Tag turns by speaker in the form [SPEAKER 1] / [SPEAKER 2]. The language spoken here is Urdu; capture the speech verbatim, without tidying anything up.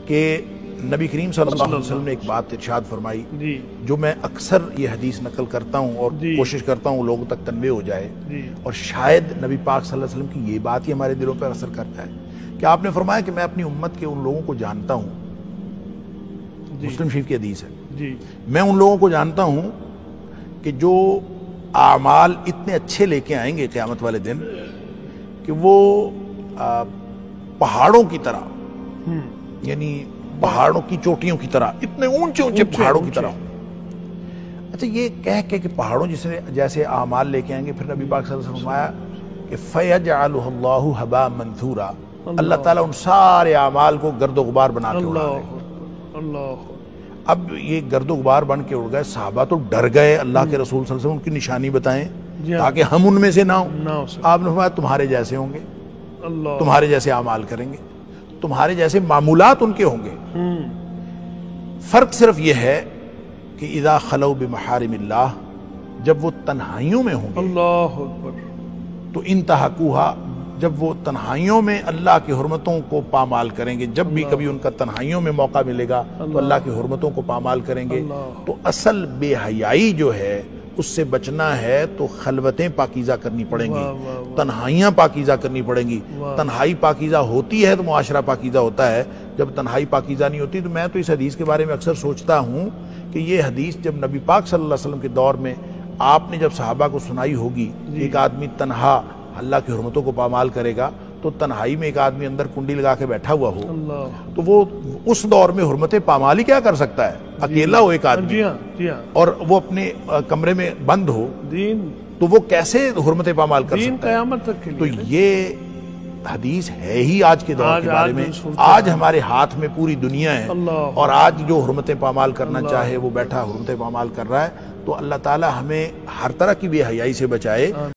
[SPEAKER 1] کہ نبی کریم صلی اللہ علیہ وسلم نے ایک بات ارشاد فرمائی
[SPEAKER 2] جی
[SPEAKER 1] جو میں اکثر یہ حدیث نقل کرتا ہوں اور
[SPEAKER 2] جی
[SPEAKER 1] کوشش کرتا ہوں لوگوں تک تنویہ ہو جائے،
[SPEAKER 2] جی
[SPEAKER 1] اور شاید نبی پاک صلی اللہ علیہ وسلم کی یہ بات ہی ہمارے دلوں پر اثر کرتا ہے کہ آپ نے فرمایا کہ میں اپنی امت کے ان لوگوں کو جانتا ہوں،
[SPEAKER 2] جی
[SPEAKER 1] مسلم شریف کی حدیث ہے،
[SPEAKER 2] جی
[SPEAKER 1] میں ان لوگوں کو جانتا ہوں کہ جو اعمال اتنے اچھے لے کے آئیں گے قیامت والے دن کہ وہ آ, پہاڑوں کی طرح،
[SPEAKER 2] ہم
[SPEAKER 1] یعنی پہاڑوں کی چوٹیوں کی طرح، اتنے اونچے اونچے پہاڑوں کی طرح ہوں۔ اچھا یہ کہہ کے کہ پہاڑوں جسے جیسے اعمال لے کے آئیں گے، پھر نبی پاک صلی اللہ علیہ وسلم فرمایا کہ فَيَجْعَلُهُ اللَّهُ هَبَاءً مَنْثُورًا، اللہ تعالیٰ ان سارے اعمال کو گرد و غبار بنا کے اڑا دے گا۔
[SPEAKER 2] اللہ
[SPEAKER 1] اب یہ گرد و غبار بن کے اڑ گئے، صحابہ تو ڈر گئے، اللہ کے رسول صلی اللہ علیہ وسلم ان کی نشانی بتائیں تاکہ ہم ان میں سے نہ ہوں۔
[SPEAKER 2] نہ
[SPEAKER 1] آپ نے فرمایا تمہارے جیسے ہوں گے،
[SPEAKER 2] اللہ
[SPEAKER 1] تمہارے جیسے اعمال کریں گے، تمہارے جیسے معمولات ان کے ہوں گے، فرق صرف یہ ہے کہ اذا خلو بمحارم اللہ، جب وہ تنہائیوں میں ہوں گے
[SPEAKER 2] اللہ اکبر،
[SPEAKER 1] تو انتہاکوہا، جب وہ تنہائیوں میں اللہ کی حرمتوں کو پامال کریں گے، جب بھی کبھی ان کا تنہائیوں میں موقع ملے گا تو اللہ کی حرمتوں کو پامال کریں گے۔ تو اصل بے حیائی جو ہے اس سے بچنا ہے تو خلوتیں پاکیزہ کرنی پڑیں گی، تنہائیاں پاکیزہ کرنی پڑیں گی۔ تنہائی پاکیزہ ہوتی ہے تو معاشرہ پاکیزہ ہوتا ہے، جب تنہائی پاکیزہ نہیں ہوتی تو میں تو اس حدیث کے بارے میں اکثر سوچتا ہوں کہ یہ حدیث جب نبی پاک صلی اللہ علیہ وسلم کے دور میں آپ نے جب صحابہ کو سنائی ہوگی، ایک آدمی تنہا اللہ کی حرمتوں کو پامال کرے گا، تو تنہائی میں ایک آدمی اندر کنڈی لگا کے بیٹھا ہوا ہو تو وہ اس دور میں حرمتیں پامال ہی کیا کر سکتا ہے؟ اکیلا ہو ایک آدمی
[SPEAKER 2] جی ہاں جی ہاں،
[SPEAKER 1] اور وہ اپنے کمرے میں بند ہو
[SPEAKER 2] دین
[SPEAKER 1] تو وہ کیسے حرمتیں پامال کر
[SPEAKER 2] دین
[SPEAKER 1] سکتا ہے؟
[SPEAKER 2] قیامت تک کے
[SPEAKER 1] تو
[SPEAKER 2] لیے
[SPEAKER 1] یہ حدیث ہے ہی آج کے دور
[SPEAKER 2] آج-
[SPEAKER 1] کے بارے
[SPEAKER 2] آج
[SPEAKER 1] میں،
[SPEAKER 2] ہم سنتے
[SPEAKER 1] آج
[SPEAKER 2] ہیں۔
[SPEAKER 1] ہمارے ہاتھ میں پوری دنیا ہے،
[SPEAKER 2] اللہ
[SPEAKER 1] اور آج جو حرمتیں پامال کرنا چاہے وہ بیٹھا حرمتیں پامال کر رہا ہے۔ تو اللہ تعالی ہمیں ہر طرح کی بے حیائی سے بچائے۔